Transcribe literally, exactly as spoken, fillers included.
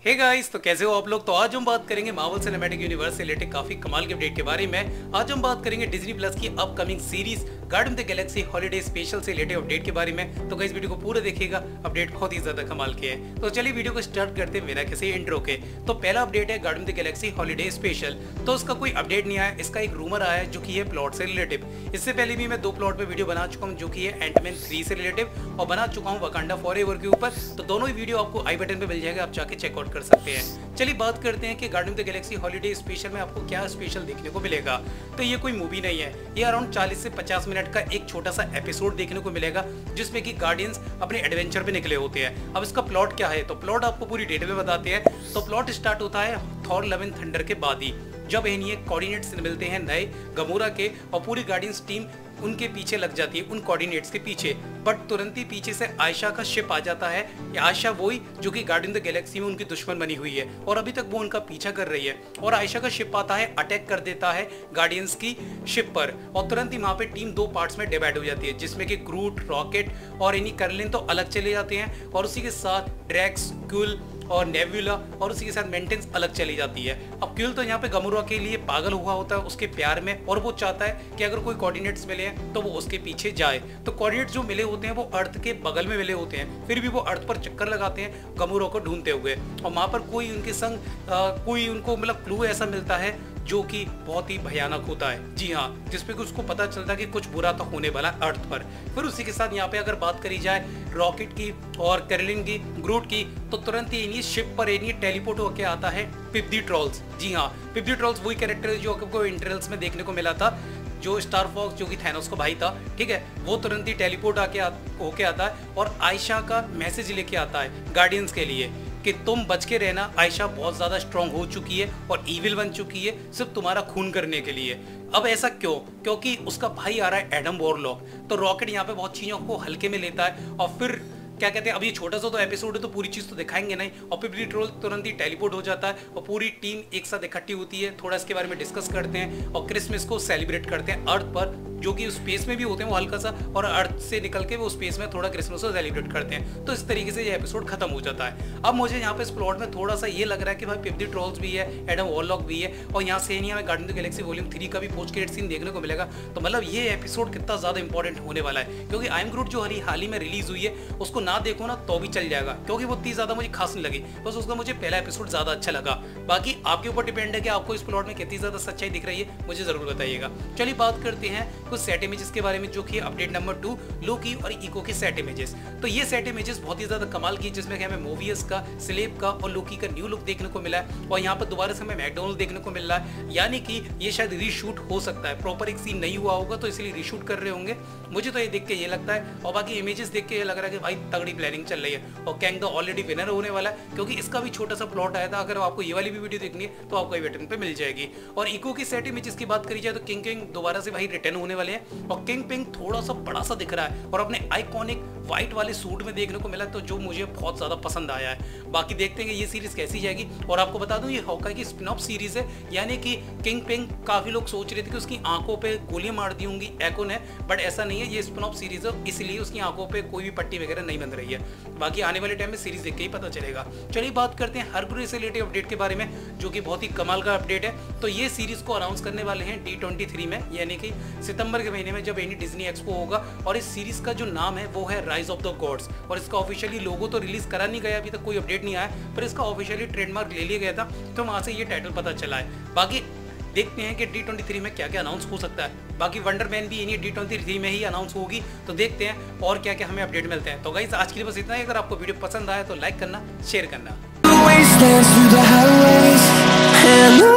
Hey guys, तो कैसे हो आप लोग। तो आज हम बात करेंगे मार्वल सिनेमैटिक यूनिवर्स से रिलेटेड काफी कमाल के अपडेट के बारे में। आज हम बात करेंगे डिज्नी प्लस की upcoming series Guardian of the Galaxy holiday special से रिलेटेड अपडेट के बारे में। तो गाइस वीडियो को पूरा देखिएगा, अपडेट बहुत ही ज्यादा कमाल के है। तो चलिए वीडियो को स्टार्ट करते हैं बिना किसी इंट्रो के। तो पहला अपडेट है Guardian of the Galaxy holiday special. तो उसका कोई अपडेट नहीं आया, इसका एक रूमर आया है जो कि है प्लॉट से रिलेटिव। इससे पहले भी मैं दो प्लॉट पे वीडियो बना चुका हूँ जो कि है एंटमैन थ्री से रिलेटिव और बना चुका हूँ वकांडा फॉरएवर के ऊपर। तो दोनों ही वीडियो आपको आई बटन पे मिल जाएगा, आप जाके चेकआउट कर सकते हैं। चलिए बात करते हैं कि Guardian of the Galaxy holiday special में आपको क्या स्पेशल देखने को मिलेगा। तो ये कोई मूवी नहीं है, ये अराउंड चालीस से पचास मिनट का एक छोटा सा एपिसोड देखने को मिलेगा जिसमें कि गार्डियंस अपने एडवेंचर पे निकले होते हैं। अब इसका प्लॉट क्या है, तो प्लॉट आपको पूरी डिटेल में बताते हैं। तो प्लॉट स्टार्ट होता है थॉर लव एंड थंडर के बाद ही, जब इन्हें कोऑर्डिनेट्स मिलते हैं नए गमोरा के और पूरी गार्डियंस टीम उनके पीछे लग जाती है उन कोऑर्डिनेट्स के पीछे। बट तुरंत ही पीछे से आयशा का शिप आ जाता है। आयशा वही जो कि गार्डियन द गैलेक्सी में उनकी दुश्मन बनी हुई है और अभी तक वो उनका पीछा कर रही है। और आयशा का शिप आता है, अटैक कर देता है गार्डियंस की शिप पर और तुरंत ही वहां पे टीम दो पार्ट्स में डिवाइड हो जाती है जिसमें कि ग्रूट, रॉकेट और इन्हीं कर्लिन तो अलग चले जाते हैं और उसी के साथ ड्रैक्स, क्यूल और नेबुला और उसी के साथ मेंटेंस अलग चली जाती है। अब क्यूल तो यहाँ पे गमोरा के लिए पागल हुआ होता है उसके प्यार में और वो चाहता है कि अगर कोई कोऑर्डिनेट्स मिले हैं तो वो उसके पीछे जाए। तो कोऑर्डिनेट्स जो मिले होते हैं वो अर्थ के बगल में मिले होते हैं, फिर भी वो अर्थ पर चक्कर लगाते हैं गमोरा को ढूंढते हुए और वहां पर कोई उनके संग आ, कोई उनको मतलब क्लू ऐसा मिलता है जो कि बहुत ही भयानक होता है। जी हाँ, जिसपे कि उसको पता चलता है कि कुछ बुरा तो होने वाला है अर्थ पर। फिर उसी के साथ यहाँ पे अगर बात करी जाए रॉकेट की और कैरोलिन की, ग्रूट की, तो तुरंत ही इन्हीं शिप पर इन्हीं टेलीपोर्ट होके आता है पिप द ट्रोल्स। जी हाँ, पिप द ट्रोल्स वही कैरेक्टर है जो आपको इंटरवल्स में देखने को मिला था, जो स्टार फॉक्स जो कि थैनोस का भाई था। ठीक है, वो तुरंत ही टेलीपोर्ट आके आ, होके आता है और आयशा का मैसेज लेके आता है गार्डियंस के लिए कि तुम बच के रहना, आयशा बहुत ज्यादा स्ट्रांग हो चुकी है और ईविल बन चुकी है सिर्फ तुम्हारा खून करने के लिए। अब ऐसा क्यों? क्योंकि उसका भाई आ रहा है एडम वॉरलॉक। तो रॉकेट यहाँ पे बहुत चीजों को हल्के में लेता है और फिर क्या कहते हैं, अब ये छोटा सा तो एपिसोड है तो पूरी चीज तो दिखाएंगे नहीं। और पिप द ट्रोल तुरंत ही टेलीपोर्ट हो जाता है और पूरी टीम एक साथ इकट्ठी होती है, थोड़ा इसके बारे में डिस्कस करते हैं और क्रिसमस को सेलिब्रेट करते हैं अर्थ पर, जो कि स्पेस में भी होते हैं वो हल्का सा, और अर्थ से निकल के वो स्पेस में थोड़ा क्रिसमस को सेलिब्रेट करते हैं। तो इस तरीके से ये एपिसोड खत्म हो जाता है। अब मुझे यहाँ पे इस प्लॉट में थोड़ा सा ये लग रहा है कि भाई पिप द ट्रोल्स भी है, एडम वॉरलॉक भी है और यहाँ से नहीं हमें Guardian of the Galaxy volume three का भी पोस्ट क्रेडिट सीन देखने को मिलेगा। तो मतलब ये एपिसोड कितना ज्यादा इंपॉर्टेंट होने वाला है, क्योंकि आई एम ग्रूट जो हाल ही में रिलीज हुई है उसको ना देखो ना तो भी चल जाएगा, क्योंकि वो इतनी ज्यादा मुझे खास नहीं लगी, बस उसका मुझे पहला एपिसोड ज्यादा अच्छा लगा। बाकी आपके ऊपर डिपेंड है कि आपको इस प्लॉट में कितनी ज्यादा सच्चाई दिख रही है, मुझे जरूर बताइएगा। चलिए बात करते हैं कुछ सेट इमेजेस के बारे में जो कि अपडेट नंबर टू, लोकी और इको के सेट इमेजेस। तो ये सेट इमेजेस बहुत ही ज्यादा कमाल की, जिसमें कि हमें मोवियस का, स्लेब का और लोकी का न्यू लुक देखने को मिला है और यहाँ पर दोबारा से हमें मैकडोनल्ड देखने को मिल रहा है, यानी कि ये शायद रीशूट हो सकता है, प्रॉपर एक सीन नहीं हुआ होगा तो इसलिए रीशूट कर रहे होंगे, मुझे तो ये देख के ये लगता है। और बाकी इमेजेस देख के ये लग रहा है कि भाई तगड़ी प्लानिंग चल रही है और कैंग द ऑलरेडी विनर होने वाला है, क्योंकि इसका भी छोटा सा प्लॉट आया था। अगर आपको ये वाली भी वीडियो देखनी है तो आपको बटन पे मिल जाएगी। और इको की सेट इमेजेस की बात करी जाए तो किंग पिंग दोबारा से भाई रिटर्न होने वाले हैं और किंग पिंग थोड़ा सा बड़ा सा दिख रहा है और अपने आइकॉनिक व्हाइट वाले सूट में देखने को मिला, तो जो मुझे बहुत ज्यादा पसंद आया है। बाकी देखते हैं कि ये सीरीज कैसी जाएगी। और आपको बता दूं ये हॉकाई की स्पिन ऑफ सीरीज है, यानी कि किंग पिंग, काफी लोग सोच रहे थे कि उसकी आंखों पे गोलियां मार दी होंगी एको ने, बट ऐसा नहीं है, ये स्पिन ऑफ सीरीज है इसलिए उसकी आंखों पे कोई भी पट्टी वगैरह नहीं बन रही है। बाकी आने वाले टाइम में सीरीज देख के ही पता चलेगा। चलिए बात करते हैं हरकुलिस से रिलेटेड अपडेट के बारे में, जो कि बहुत ही कमाल का अपडेट है। तो ये सीरीज को अनाउंस करने वाले हैं डी ट्वेंटी थ्री में, यानी कि सितंबर के महीने में जब एनी डिज्नी एक्सपो होगा। और इस सीरीज का जो नाम है वो है राइज ऑफ द गॉड्स और इसका ऑफिशियली लोगो तो रिलीज करा नहीं गया, अभी तक कोई अपडेट नहीं आया, पर इसका ऑफिशियली ट्रेडमार्क ले लिया गया था, तो वहां से ये टाइटल पता चला है। बाकी देखते हैं कि डी ट्वेंटी थ्री में क्या क्या अनाउंस हो सकता है। बाकी वंडर मैन भी इन्हीं डी ट्वेंटी थ्री में ही अनाउंस होगी, तो देखते हैं और क्या क्या हमें अपडेट मिलते हैं। तो गाइस आज के लिए बस इतना ही। अगर आपको वीडियो पसंद आया तो लाइक करना, शेयर करना।